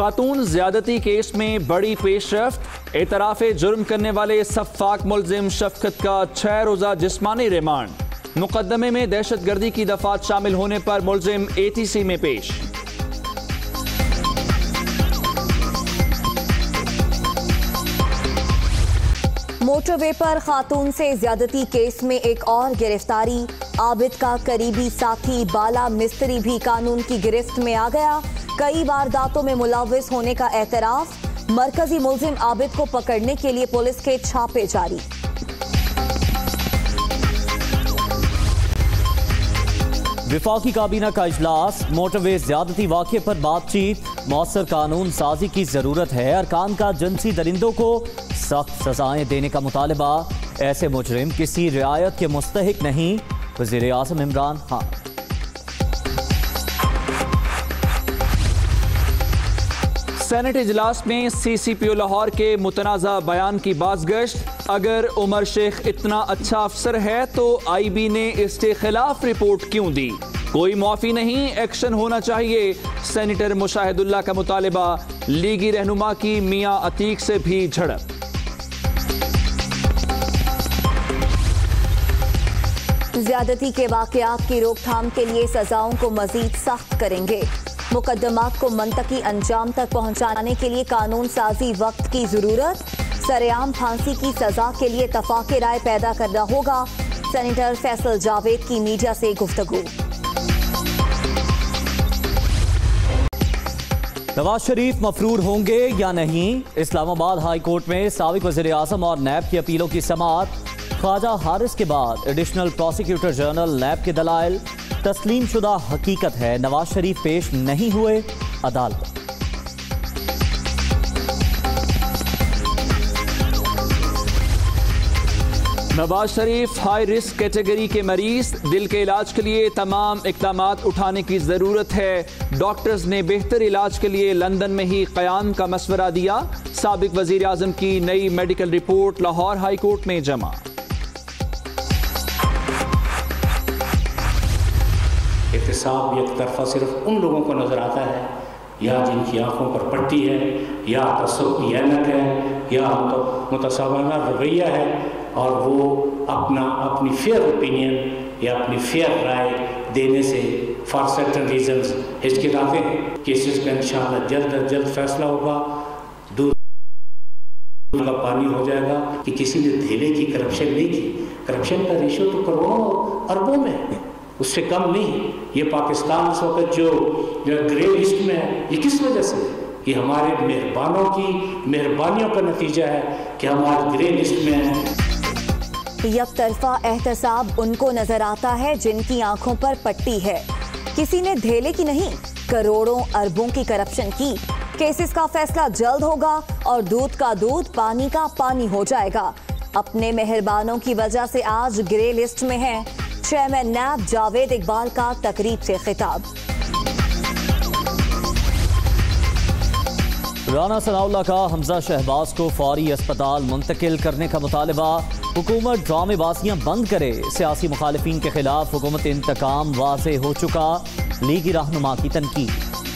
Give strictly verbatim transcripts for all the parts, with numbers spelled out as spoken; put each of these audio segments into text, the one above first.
खातून ज्यादती केस में बड़ी पेशरफ्त, एतराफ़े जुर्म करने वाले सफ़ाक मुलजिम शफकत का छह रोज़ा जिस्मानी रिमांड। मुकदमे में दहशत गर्दी की दफात शामिल होने पर मुलजिम ए टी सी में पेश। मोटरवे पर खातून से ज्यादती केस में एक और गिरफ्तारी। आबिद का करीबी साथी बाला मिस्त्री भी कानून की गिरफ्त में आ गया। कई वारदातों में मुलव्विस होने का एतराफ। मरकजी मुलजिम आबिद को पकड़ने के लिए पुलिस के छापे जारी। विफाकी काबीना का इजलास। मोटरवे ज्यादती वाक़े पर बातचीत। मौसर कानून साजी की जरूरत है। अरकान का जिनसी दरिंदों को सख्त सजाएं देने का मुतालबा। ऐसे मुजरिम किसी रियायत के मुस्तहिक नहीं। वज़ीर आज़म इमरान खान। सेनेट इजलास में सी सी पी ओ लाहौर के मुतनाज़ा बयान की बाज़गश्त। अगर उमर शेख इतना अच्छा अफसर है तो आई बी ने इसके खिलाफ रिपोर्ट क्यों दी? कोई मुआफ़ी नहीं, एक्शन होना चाहिए। सेनेटर मुशाहिदुल्लाह का मुतालबा। लीगी रहनुमा की मियां अतीक से भी झड़प। ज्यादती के वाक़यात की रोकथाम के लिए सजाओं को मजीद सख्त करेंगे। मुकदमात को मंतकी अंजाम तक पहुंचाने के लिए कानून साजी वक्त की जरूरत। सरेआम फांसी की सजा के लिए तफाके राय पैदा करना होगा। सेनेटर फैसल जावेद की मीडिया से गुफ्तगू। नवाज शरीफ मफरूर होंगे या नहीं? इस्लामाबाद हाई कोर्ट में साबिक वज़ीर आज़म और नैब की अपीलों की समाअत। ख्वाजा हारिस के बाद एडिशनल प्रोसिक्यूटर जनरल नैब के दलाइल। तस्लीम शुदा हकीकत है नवाज शरीफ पेश नहीं हुए अदालत। Nawaz Sharif high risk category के मरीज। दिल के इलाज के लिए तमाम इक़दामात उठाने की ज़रूरत है। डॉक्टर्स ने बेहतर इलाज के लिए लंदन में ही क़याम का मशवरा दिया। साबिक वज़ीर आज़म की नई medical report Lahore high court में जमा। एहतसाब एक तरफा सिर्फ उन लोगों को नज़र आता है या जिनकी आंखों पर पट्टी है, या तसव्वुर की ऐनक है, या मुतसावाना रवैया है, और वो अपना अपनी फेयर ओपिनियन या अपनी फेयर राय देने से फॉर सर्टेन रीजंस हिचकिचाते हैं। केसेस का इंशाअल्लाह जल्द अज जल्द फैसला होगा। दूध का पानी हो जाएगा कि किसी ने धेले की करप्शन नहीं की। करप्शन का रेशो तो करोड़ों अरबों में है, उससे कम नहीं। ये पाकिस्तान इस वक्त जो, जो ग्रे लिस्ट में है, ये किस वजह से? ये हमारे मेहरबानों की मेहरबानियों का नतीजा है कि हम आज ग्रे लिस्ट में हैं। यक तरफा एहतसाब उनको नजर आता है जिनकी आंखों पर पट्टी है। किसी ने धेले की नहीं, करोड़ों अरबों की करप्शन की। केसेस का फैसला जल्द होगा और दूध का दूध, पानी का पानी हो जाएगा। अपने मेहरबानों की वजह से आज ग्रे लिस्ट में है। चेयरमैन नैब जावेद इकबाल का तकरीब से खिताब। राना सनाउल्लाह का हमजा शहबाज को फौरी अस्पताल मुंतकिल करने का मुतालबा। हुकूमत ड्रामेबाजियां बंद करे। सियासी मुखालिफिन के खिलाफ हुकूमत इंतकाम वाज़े हो चुका। लीगी रहनुमा की तनकीद।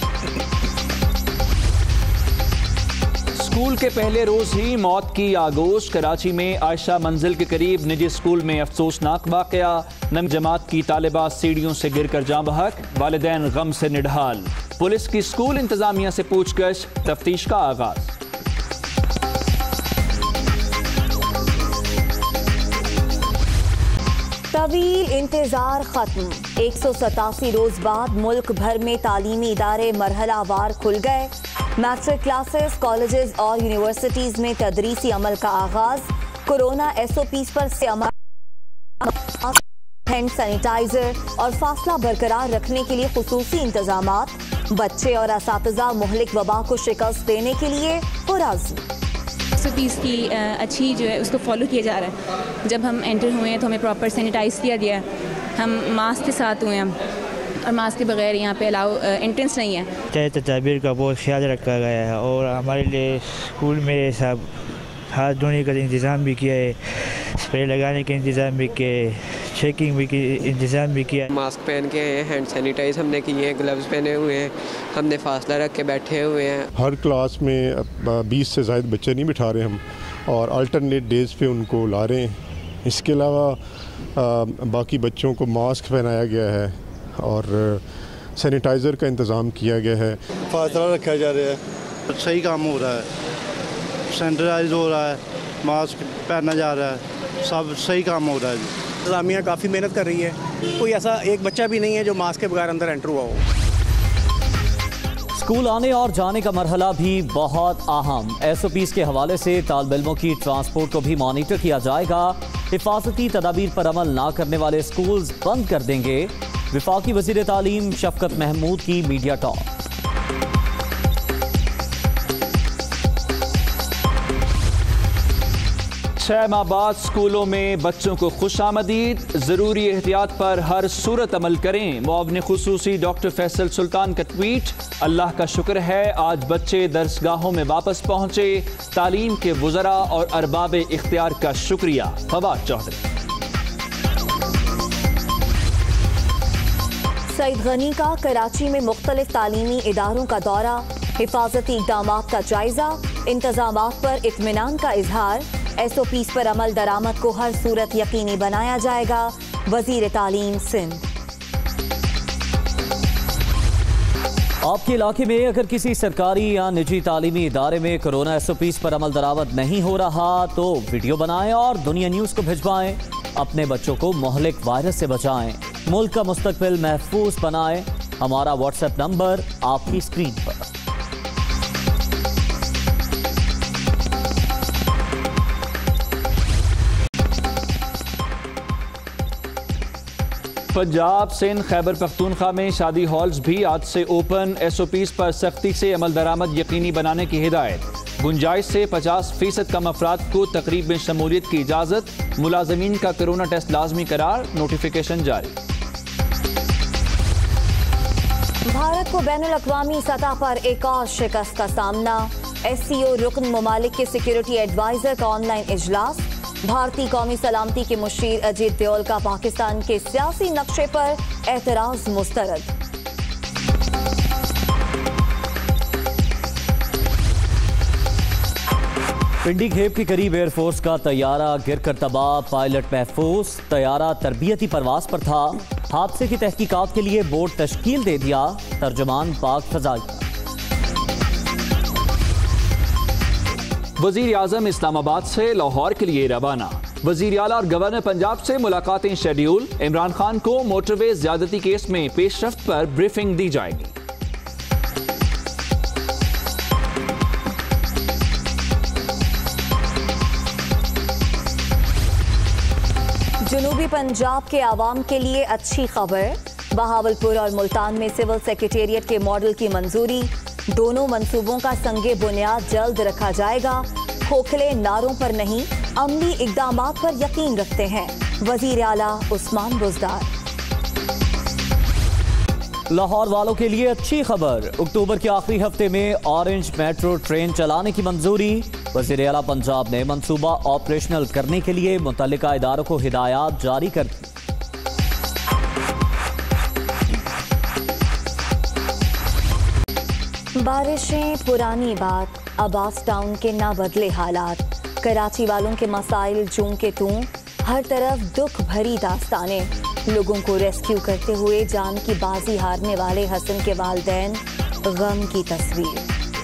स्कूल के पहले रोज ही मौत की आगोश। कराची में आयशा मंजिल के करीब निजी स्कूल में अफसोसनाक वाकया। नवी जमात की तालिबा सीढ़ियों से गिरकर जाँ बहक। वालिदैन गम से निढाल। पुलिस की स्कूल इंतजामिया से पूछगछ। तफ्तीश का आगाज। तवील इंतजार खत्म। एक सौ सतासी रोज बाद मुल्क भर में तालीमी इदारे मरहलावार खुल गए। मैट्रिक क्लासेस, कॉलेजेस और यूनिवर्सिटीज में तदरीसी अमल का आगाज। कोरोना एस ओ पीज पर से अमल, हैंड सैनिटाइजर और फासला बरकरार रखने के लिए खुसूसी इंतजामात। बच्चे और असातिज़ा मुहलिक वबा को शिकस्त देने के लिए पुरअज़्म। एसओपीज़ की अच्छी जो है उसको फॉलो किया जा रहा है। जब हम एंटर हुए हैं तो हमें प्रॉपर सैनिटाइज किया गया है। हम मास्क के साथ हुए हैं और मास्क के बगैर यहाँ पे अलाउ एंट्रेंस नहीं है। चाहे तदबीर का बहुत ख्याल रखा गया है और हमारे लिए स्कूल में सब हाथ धोने का इंतज़ाम भी किया है, स्प्रे लगाने का इंतज़ाम भी किया है, चेकिंग भी की, इंतज़ाम भी किया। मास्क पहन के आए हैं, हैंड सैनिटाइज हमने किए हैं, ग्लव्स पहने हुए हैं, हमने फासला रख के बैठे हुए हैं। हर क्लास में बीस से ज़ायद बच्चे नहीं बिठा रहे हम, और अल्टरनेट डेज़ पे उनको ला रहे हैं। इसके अलावा बाकी बच्चों को मास्क पहनाया गया है और सैनिटाइज़र का इंतज़ाम किया गया है। फासला रखा जा रहा है, सही काम हो रहा है, सैनिटाइज हो रहा है, मास्क पहना जा रहा है, सब सही काम हो रहा है। इंतज़ामिया काफ़ी मेहनत कर रही है, कोई ऐसा एक बच्चा भी नहीं है जो मास्क के बगैर अंदर एंटर हुआ हो। स्कूल आने और जाने का मरहला भी बहुत अहम। एस ओ पीज़ के हवाले से तालिब इल्मों की ट्रांसपोर्ट को भी मॉनिटर किया जाएगा। हिफाजती तदाबीर पर अमल ना करने वाले स्कूल्स बंद कर देंगे। वफाकी वज़ीर तालीम शफकत महमूद की मीडिया टॉक। छह माह बाद स्कूलों में बच्चों को खुशामदीद, जरूरी एहतियात पर हर सूरत अमल करें। मुआविन खुसूसी डॉक्टर फैसल सुल्तान का ट्वीट। अल्लाह का शुक्र है आज बच्चे दरसगाहों में वापस पहुंचे। तालीम के वुज़रा और अरबाब इख्तियार का शुक्रिया। फवाद चौधरी। सईद गनी का कराची में मुख्तलिफ तालीमी इदारों का दौरा, हिफाजती इक़दाम का जायजा, इंतजामात पर इत्मीनान का इजहार। एस ओ पीज़ पर अमल दरामद को हर सूरत यकीनी बनाया जाएगा। वज़ीर तालीम सिंध। आपके इलाके में अगर किसी सरकारी या निजी तालीमी इदारे में कोरोना एस ओ पीज़ पर अमल दरामद नहीं हो रहा तो वीडियो बनाएं और दुनिया न्यूज़ को भिजवाएं। अपने बच्चों को मोहलिक वायरस से बचाएं। मुल्क का मुस्तकबिल महफूज बनाएं। हमारा व्हाट्सएप नंबर आपकी स्क्रीन पर। पंजाब, सिंध, खैबर पख्तूनख्वा में शादी हॉल्स भी आज से ओपन। एस ओ पीज़ पर सख्ती से अमल दरामद यकीनी बनाने की हिदायत। गुंजाइश से पचास फीसद कम अफराद को तकरीब में शमूलियत की इजाज़त। मुलाजमीन का कोरोना टेस्ट लाजमी करार, नोटिफिकेशन जारी। भारत को बैनुल अक़वामी सतह पर एक और शिकस्त का सामना। एस सी ओ रुकन ममालिक के सिक्योरिटी एडवाइजर का ऑनलाइन इजलास। भारतीय कौमी सलामती के मुशीर अजीत देओल का पाकिस्तान के सियासी नक्शे पर एतराज मुस्तरद। पिंडी घेप के करीब एयरफोर्स का तैयारा गिरकर तबाह, पायलट महफूज। तैयारा तरबियती परवाज पर था। हादसे की तहकीकात के लिए बोर्ड तश्कील दे दिया। तर्जुमान पाक फजाई। वजीर आजम इस्लामाबाद से लाहौर के लिए रवाना। वजीर आला और गवर्नर पंजाब से मुलाकातें शेड्यूल। इमरान खान को मोटरवे ज्यादती केस में पेशरफ्त पर ब्रीफिंग दी जाएगी। जनूबी पंजाब के आवाम के लिए अच्छी खबर। बहावलपुर और मुल्तान में सिविल सेक्रेटेरिएट के मॉडल की मंजूरी। दोनों मंसूबों का संगे बुनियाद जल्द रखा जाएगा। खोखले नारों पर नहीं, अमली इक़दामात पर यकीन रखते हैं। वजीर आला उस्मान बुज़दार। लाहौर वालों के लिए अच्छी खबर। अक्टूबर के आखिरी हफ्ते में ऑरेंज मेट्रो ट्रेन चलाने की मंजूरी। वज़ीर आला पंजाब ने मंसूबा ऑपरेशनल करने के लिए मुतल्लिका इदारों को हिदायत जारी कर दी। बारिशें पुरानी बात, अब्बास टाउन के ना बदले हालात। कराची वालों के मसाइल जूं के तूं, हर तरफ दुख भरी दास्तानें। लोगों को रेस्क्यू करते हुए जान की बाजी हारने वाले हसन के वालिदैन, गम की तस्वीर।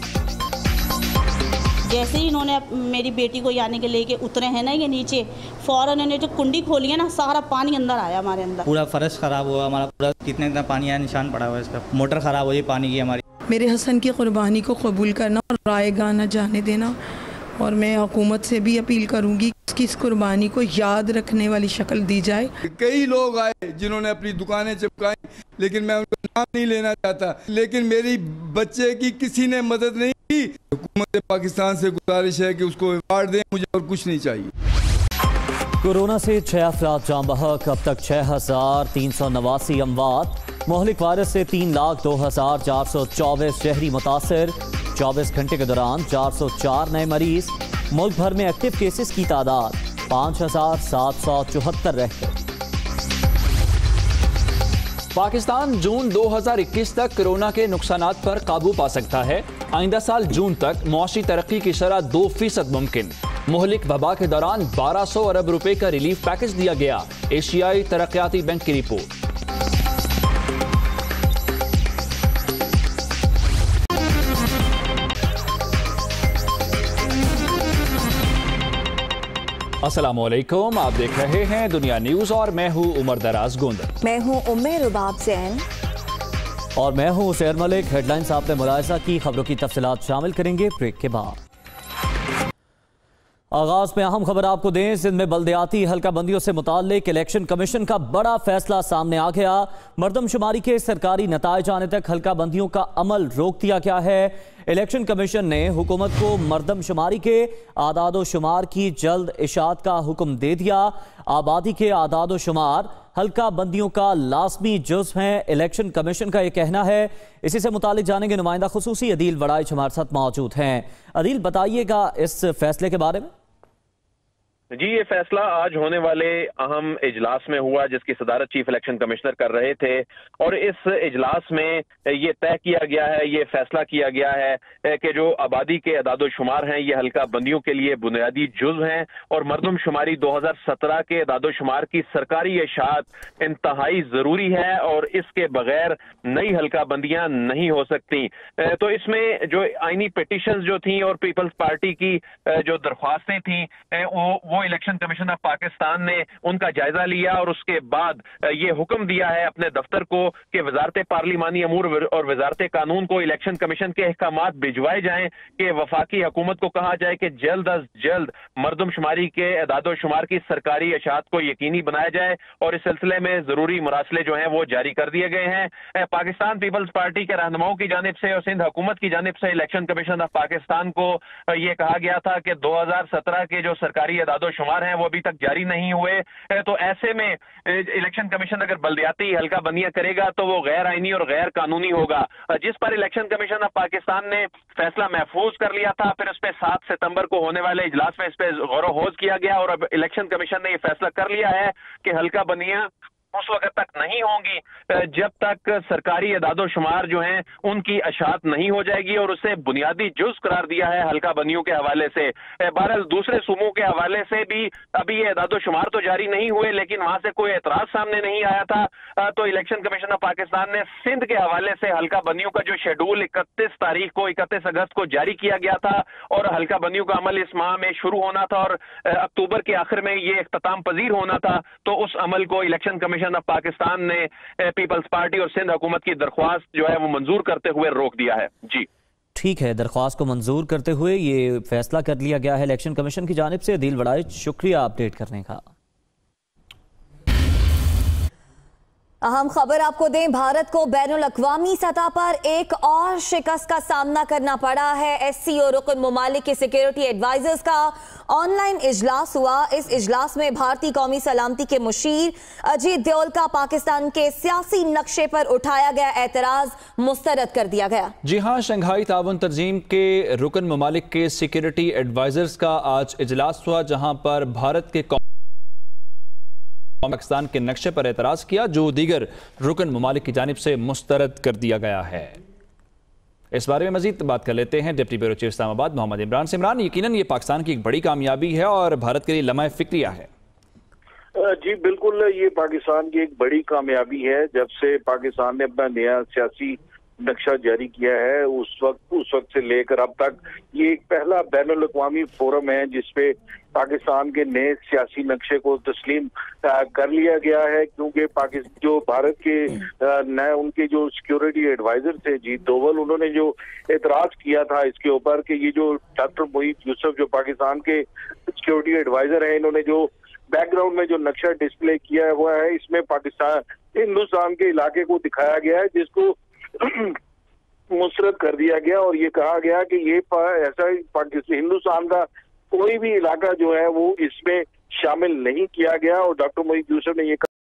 जैसे ही इन्होंने मेरी बेटी को यानी के लेके उतरे हैं ना ये नीचे, फौरन इन्होंने जो कुंडी खोली है ना, सारा पानी अंदर आया हमारे अंदर। पूरा फर्श खराब हुआ हमारा, पूरा कितने इतना पानी आया, निशान पड़ा हुआ है इसका। मोटर खराब हो गई पानी की हमारी। मेरे हसन की कुर्बानी को कबूल करना और रायगा न जाने देना। और मैं हुकूमत से भी अपील करूंगी कि इस कुर्बानी को याद रखने वाली शक्ल दी जाए। कई लोग आए जिन्होंने अपनी दुकानें चिपकाई, लेकिन मैं उनका नाम नहीं लेना चाहता, लेकिन मेरी बच्चे की किसी ने मदद नहीं की। हुकूमत पाकिस्तान से गुजारिश है कि उसको अवार्ड दें, मुझे और कुछ नहीं चाहिए। कोरोना से छह अफराद जान बहक, अब तक छह हजार तीन सौ नवासी अमवात। मोहलिक वायरस से तीन लाख दो हजार चार सौ चौबीस शहरी मुतासर। चौबीस घंटे के दौरान चार सौ चार नए मरीज। मुल्क भर में एक्टिव केसेस की तादाद पाँच हजार सात सौ चौहत्तर रह गई। पाकिस्तान जून दो हज़ार इक्कीस तक कोरोना के नुकसानात पर काबू पा सकता है। आइंदा साल जून तक मुआशी तरक्की की शरह दो फीसद मुमकिन। मुहलिक वबा के दौरान बारह सौ अरब रुपए का रिलीफ पैकेज दिया गया। एशियाई तरक्याती बैंक की रिपोर्ट। अस्सलामुअलैकुम, आप देख रहे हैं दुनिया न्यूज और मैं हूं उमर दराज गोंद। मैं हूं उम्मे रुबाब जैन और मैं हूं उसेर मलिक। हेडलाइंस आपने मुलाहिजा की, खबरों की तफसीलात शामिल करेंगे ब्रेक के बाद। आगाज में अहम खबर आपको दें, सिंध में बल्दियाती हल्का बंदियों से मुताल्लिक इलेक्शन कमीशन का बड़ा फैसला सामने आ गया। मरदमशुमारी के सरकारी नताइज आने तक हल्का बंदियों का अमल रोक दिया गया है। इलेक्शन कमीशन ने हुकूमत को मरदमशुमारी के आदादो शुमार की जल्द इशाअत का हुक्म दे दिया। आबादी के आदादो शुमार हल्का बंदियों का लाजमी जुज़्व है, इलेक्शन कमीशन का यह कहना है। इसी से मुतालिक जानेंगे नुमाइंदा खुसूसी अदील वड़ाइच हमारे साथ मौजूद हैं। अदील, बताइएगा इस फैसले के बारे में। जी, ये फैसला आज होने वाले अहम इजलास में हुआ जिसकी सदारत चीफ इलेक्शन कमिश्नर कर रहे थे और इस इजलास में ये तय किया गया है, ये फैसला किया गया है कि जो आबादी के अदादो शुमार हैं ये हल्का बंदियों के लिए बुनियादी जुज़्व हैं और मरदमशुमारी दो हज़ार सत्रह के अदादो शुमार की सरकारी इशाअत इंतहाई ज़रूरी है और इसके बगैर नई हल्का बंदियां नहीं हो सकती। तो इसमें जो आइनी पिटिशन जो थी और पीपल्स पार्टी की जो दरख्वास्तें थी वो वो इलेक्शन कमीशन ऑफ पाकिस्तान ने उनका जायजा लिया और उसके बाद ये हुक्म दिया है अपने दफ्तर को कि वजारत पार्लिमानी अमूर और वजारत कानून को इलेक्शन कमीशन के अहकामात भिजवाए जाएं कि वफाकी हुकूमत को कहा जाए कि जल्द अज जल्द मरदमशुमारी के अदादो शुमार की सरकारी इशाअत को यकीनी बनाया जाए और इस सिलसिले में जरूरी मुरासले जो हैं वो जारी कर दिए गए हैं। पाकिस्तान पीपल्स पार्टी के रहनुमाओं की जानिब से और सिंध हुकूमत की जानिब से इलेक्शन कमीशन ऑफ पाकिस्तान को यह कहा गया था कि दो हजार सत्रह के जो सरकारी अदादो शुमार हैं वो अभी तक जारी नहीं हुए। तो ऐसे में इलेक्शन कमीशन अगर बल्दियाती हल्का बंदियां करेगा तो वो गैर आईनी और गैर कानूनी होगा, जिस पर इलेक्शन कमीशन ऑफ पाकिस्तान ने फैसला महफूज कर लिया था। फिर उस पर सात सितंबर को होने वाले इजलास में इस पर गौर होज किया गया और अब इलेक्शन कमीशन ने यह फैसला कर लिया है कि हल्का बंदियां उस वक्त तक नहीं होंगी जब तक सरकारी अदादो शुमार जो हैं उनकी अशात नहीं हो जाएगी और उसे बुनियादी जुज़ करार दिया है हल्का बंदियों के हवाले से। बहरहाल दूसरे सूबों के हवाले से भी अभी ये अदादो शुमार तो जारी नहीं हुए लेकिन वहां से कोई एतराज सामने नहीं आया था। तो इलेक्शन कमीशन ऑफ पाकिस्तान ने सिंध के हवाले से हल्का बंदियों का जो शेड्यूल इकतीस तारीख को इकतीस अगस्त को जारी किया गया था और हल्का बंदियों का अमल इस माह में शुरू होना था और अक्टूबर के आखिर में ये इख्तिताम पजीर होना था, तो उस अमल को इलेक्शन कमीशन ऑफ पाकिस्तान ने पीपल्स पार्टी और सिंध हुकूमत की दरख्वास्त जो है वो मंजूर करते हुए रोक दिया है। जी ठीक है, दरख्वास्त को मंजूर करते हुए ये फैसला कर लिया गया है इलेक्शन कमीशन की जानिब से। अदील वड़ाइच, शुक्रिया अपडेट करने का। अहम खबर आपको दें, भारत को बैनुल अक़वामी सतह पर एक और शिकस्त का सामना करना पड़ा है। एससी और रुकन ममालिक के सिक्योरिटी एडवाइजर्स का ऑनलाइन इजलास हुआ। इस इजलास में भारतीय कौमी सलामती के मुशीर अजीत डोवाल का पाकिस्तान के सियासी नक्शे पर उठाया गया एतराज मुस्तरद कर दिया गया। जी हाँ, शंघाई ताउन तंजीम के रुकन ममालिक के सिक्योरिटी एडवाइजर्स का आज इजलास हुआ जहां पर भारत के पाकिस्तान के नक्शे पर एतराज किया जो दीगर रुकन ममालिक की जानिब से मुस्तरद कर दिया गया है। इस बारे में मजीद बात कर लेते हैं deputy bureau chief Islamabad Mohammad Imran से। इमरान, यकीनन ये पाकिस्तान की एक बड़ी कामयाबी है और भारत के लिए लम्हा फिक्रिया है। जी बिल्कुल, ये पाकिस्तान की एक बड़ी कामयाबी है। जब से पाकिस्तान ने अपना नया सियासी नक्शा जारी किया है उस वक्त उस वक्त से लेकर अब तक ये एक पहला बैनुल अक़वामी फोरम है जिसपे पाकिस्तान के नए सियासी नक्शे को तस्लीम कर लिया गया है, क्योंकि पाकिस्तान जो भारत के नए उनके जो सिक्योरिटी एडवाइजर थे अजीत डोवाल, उन्होंने जो एतराज किया था इसके ऊपर कि ये जो डॉक्टर मोहित यूसुफ जो पाकिस्तान के सिक्योरिटी एडवाइजर है, इन्होंने जो बैकग्राउंड में जो नक्शा डिस्प्ले किया हुआ है इसमें पाकिस्तान हिंदुस्तान के इलाके को दिखाया गया है जिसको मुस्तरद कर दिया गया और ये कहा गया कि ये ऐसा पाकिस्तान हिंदुस्तान का कोई भी इलाका जो है वो इसमें शामिल नहीं किया गया। और डॉक्टर मोहित यूसुफ ने ये